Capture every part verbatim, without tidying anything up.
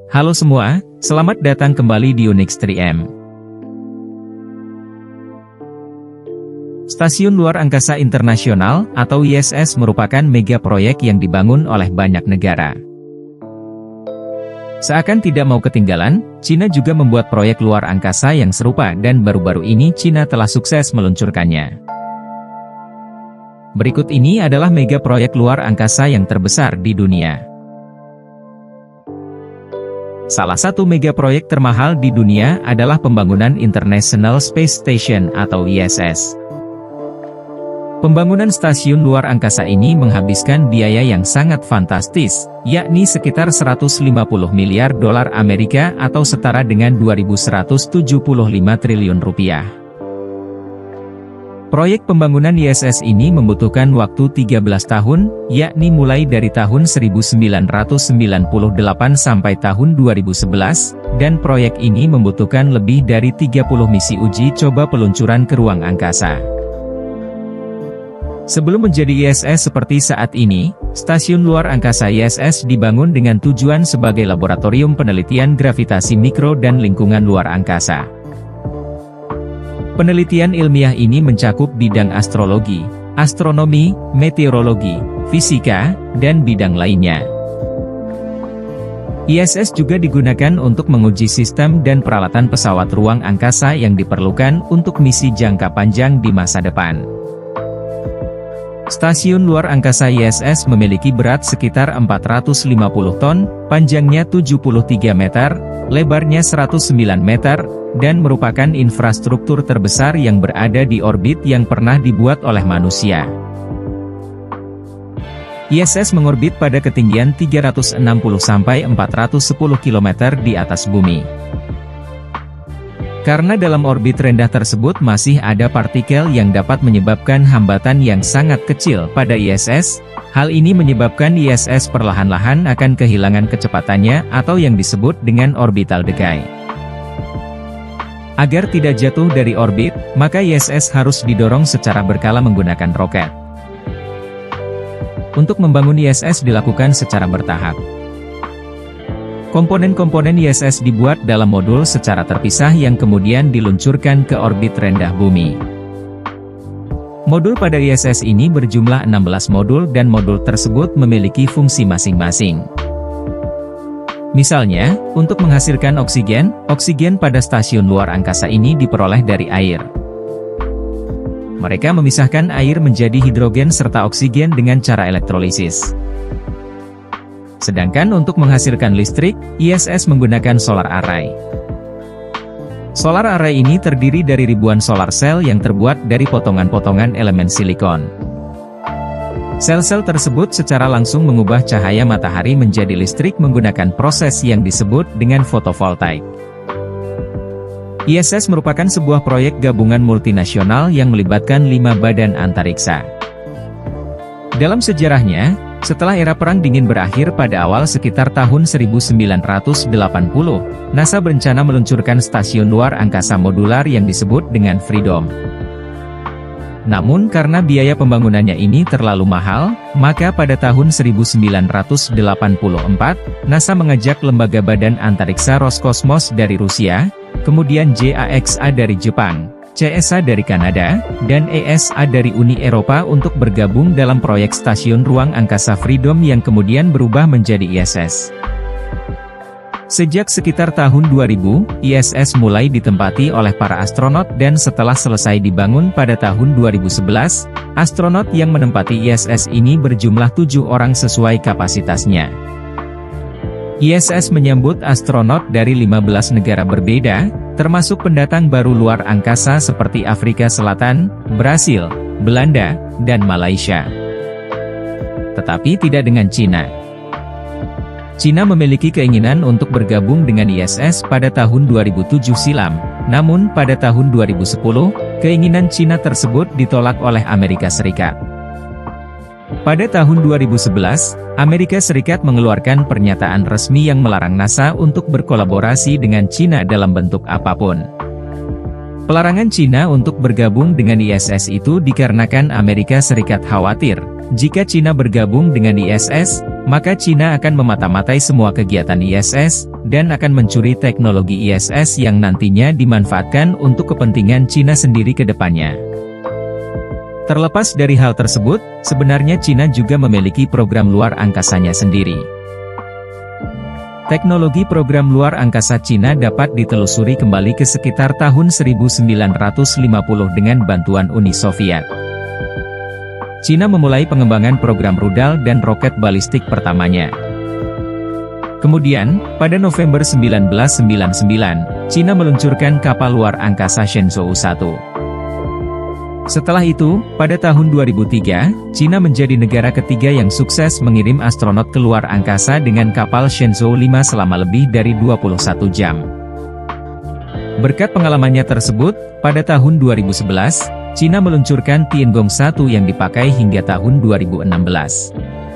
Halo semua, selamat datang kembali di Unix tiga M. Stasiun Luar Angkasa Internasional, atau I S S merupakan mega proyek yang dibangun oleh banyak negara. Seakan tidak mau ketinggalan, Cina juga membuat proyek luar angkasa yang serupa dan baru-baru ini Cina telah sukses meluncurkannya. Berikut ini adalah mega proyek luar angkasa yang terbesar di dunia. Salah satu mega proyek termahal di dunia adalah pembangunan International Space Station atau I S S. Pembangunan stasiun luar angkasa ini menghabiskan biaya yang sangat fantastis, yakni sekitar seratus lima puluh miliar dolar Amerika atau setara dengan dua ribu seratus tujuh puluh lima triliun rupiah. Proyek pembangunan I S S ini membutuhkan waktu tiga belas tahun, yakni mulai dari tahun seribu sembilan ratus sembilan puluh delapan sampai tahun dua ribu sebelas, dan proyek ini membutuhkan lebih dari tiga puluh misi uji coba peluncuran ke ruang angkasa. Sebelum menjadi I S S seperti saat ini, stasiun luar angkasa I S S dibangun dengan tujuan sebagai laboratorium penelitian gravitasi mikro dan lingkungan luar angkasa. Penelitian ilmiah ini mencakup bidang astrologi, astronomi, meteorologi, fisika, dan bidang lainnya. I S S juga digunakan untuk menguji sistem dan peralatan pesawat ruang angkasa yang diperlukan untuk misi jangka panjang di masa depan. Stasiun luar angkasa I S S memiliki berat sekitar empat ratus lima puluh ton, panjangnya tujuh puluh tiga meter, lebarnya seratus sembilan meter, dan merupakan infrastruktur terbesar yang berada di orbit yang pernah dibuat oleh manusia. I S S mengorbit pada ketinggian tiga ratus enam puluh sampai empat ratus sepuluh kilometer di atas bumi. Karena dalam orbit rendah tersebut masih ada partikel yang dapat menyebabkan hambatan yang sangat kecil pada I S S, hal ini menyebabkan I S S perlahan-lahan akan kehilangan kecepatannya atau yang disebut dengan orbital decay. Agar tidak jatuh dari orbit, maka I S S harus didorong secara berkala menggunakan roket. Untuk membangun I S S dilakukan secara bertahap. Komponen-komponen I S S dibuat dalam modul secara terpisah yang kemudian diluncurkan ke orbit rendah bumi. Modul pada I S S ini berjumlah enam belas modul dan modul tersebut memiliki fungsi masing-masing. Misalnya, untuk menghasilkan oksigen, oksigen pada stasiun luar angkasa ini diperoleh dari air. Mereka memisahkan air menjadi hidrogen serta oksigen dengan cara elektrolisis. Sedangkan untuk menghasilkan listrik, I S S menggunakan solar array. Solar array ini terdiri dari ribuan solar cell yang terbuat dari potongan-potongan elemen silikon. Sel-sel tersebut secara langsung mengubah cahaya matahari menjadi listrik menggunakan proses yang disebut dengan fotovoltaik. I S S merupakan sebuah proyek gabungan multinasional yang melibatkan lima badan antariksa. Dalam sejarahnya, setelah era Perang Dingin berakhir pada awal sekitar tahun seribu sembilan ratus delapan puluh, NASA berencana meluncurkan stasiun luar angkasa modular yang disebut dengan Freedom. Namun karena biaya pembangunannya ini terlalu mahal, maka pada tahun seribu sembilan ratus delapan puluh empat, NASA mengajak lembaga badan antariksa Roskosmos dari Rusia, kemudian J A X A dari Jepang, C S A dari Kanada, dan E S A dari Uni Eropa untuk bergabung dalam proyek stasiun ruang angkasa Freedom yang kemudian berubah menjadi I S S. Sejak sekitar tahun dua ribu, I S S mulai ditempati oleh para astronot dan setelah selesai dibangun pada tahun dua ribu sebelas, astronot yang menempati I S S ini berjumlah tujuh orang sesuai kapasitasnya. I S S menyambut astronot dari lima belas negara berbeda, termasuk pendatang baru luar angkasa seperti Afrika Selatan, Brasil, Belanda, dan Malaysia. Tetapi tidak dengan Cina. Cina memiliki keinginan untuk bergabung dengan I S S pada tahun dua ribu tujuh silam, namun pada tahun dua ribu sepuluh, keinginan Cina tersebut ditolak oleh Amerika Serikat. Pada tahun dua ribu sebelas, Amerika Serikat mengeluarkan pernyataan resmi yang melarang NASA untuk berkolaborasi dengan Cina dalam bentuk apapun. Pelarangan Cina untuk bergabung dengan I S S itu dikarenakan Amerika Serikat khawatir, Jika Cina bergabung dengan I S S, maka Cina akan memata-matai semua kegiatan I S S, dan akan mencuri teknologi I S S yang nantinya dimanfaatkan untuk kepentingan Cina sendiri ke depannya. Terlepas dari hal tersebut, sebenarnya Cina juga memiliki program luar angkasanya sendiri. Teknologi program luar angkasa Cina dapat ditelusuri kembali ke sekitar tahun seribu sembilan ratus lima puluh dengan bantuan Uni Soviet. Cina memulai pengembangan program rudal dan roket balistik pertamanya. Kemudian, pada November seribu sembilan ratus sembilan puluh sembilan, Cina meluncurkan kapal luar angkasa Shenzhou satu. Setelah itu, pada tahun dua ribu tiga, Cina menjadi negara ketiga yang sukses mengirim astronot ke luar angkasa dengan kapal Shenzhou lima selama lebih dari dua puluh satu jam. Berkat pengalamannya tersebut, pada tahun dua ribu sebelas, Cina meluncurkan Tiangong satu yang dipakai hingga tahun dua ribu enam belas.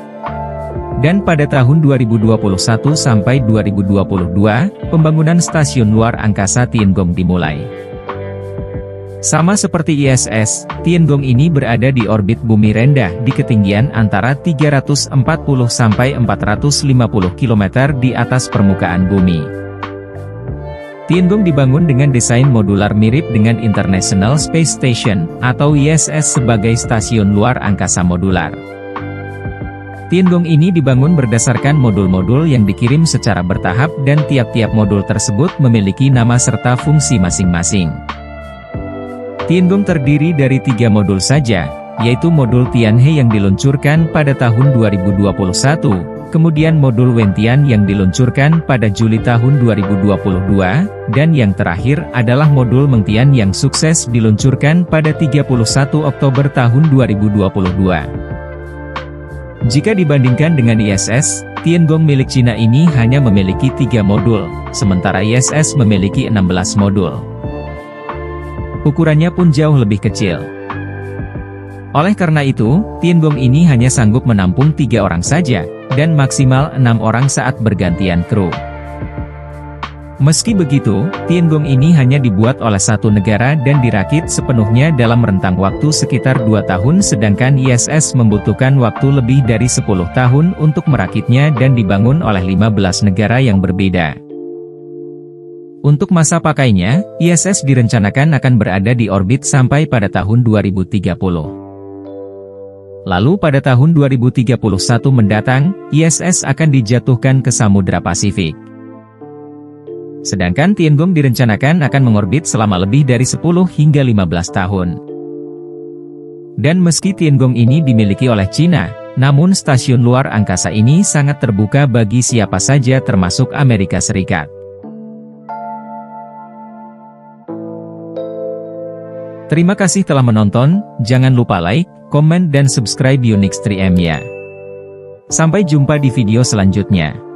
Dan pada tahun dua ribu dua puluh satu sampai dua ribu dua puluh dua, pembangunan stasiun luar angkasa Tiangong dimulai. Sama seperti I S S, Tiangong ini berada di orbit bumi rendah di ketinggian antara tiga ratus empat puluh sampai empat ratus lima puluh kilometer di atas permukaan bumi. Tiangong dibangun dengan desain modular mirip dengan International Space Station, atau I S S sebagai stasiun luar angkasa modular. Tiangong ini dibangun berdasarkan modul-modul yang dikirim secara bertahap dan tiap-tiap modul tersebut memiliki nama serta fungsi masing-masing. Tiangong terdiri dari tiga modul saja, yaitu modul Tianhe yang diluncurkan pada tahun dua ribu dua puluh satu, kemudian modul Wentian yang diluncurkan pada Juli tahun dua ribu dua puluh dua, dan yang terakhir adalah modul Mengtian yang sukses diluncurkan pada tiga puluh satu Oktober tahun dua ribu dua puluh dua. Jika dibandingkan dengan I S S, Tiangong milik Cina ini hanya memiliki tiga modul, sementara I S S memiliki enam belas modul. Ukurannya pun jauh lebih kecil. Oleh karena itu, Tiangong ini hanya sanggup menampung tiga orang saja, dan maksimal enam orang saat bergantian kru. Meski begitu, Tiangong ini hanya dibuat oleh satu negara dan dirakit sepenuhnya dalam rentang waktu sekitar dua tahun sedangkan I S S membutuhkan waktu lebih dari sepuluh tahun untuk merakitnya dan dibangun oleh lima belas negara yang berbeda. Untuk masa pakainya, I S S direncanakan akan berada di orbit sampai pada tahun dua ribu tiga puluh. Lalu pada tahun dua ribu tiga puluh satu mendatang, I S S akan dijatuhkan ke Samudra Pasifik. Sedangkan Tiangong direncanakan akan mengorbit selama lebih dari sepuluh hingga lima belas tahun. Dan meski Tiangong ini dimiliki oleh Cina, namun stasiun luar angkasa ini sangat terbuka bagi siapa saja termasuk Amerika Serikat. Terima kasih telah menonton, jangan lupa like, komen dan subscribe Unix tiga M ya. Sampai jumpa di video selanjutnya.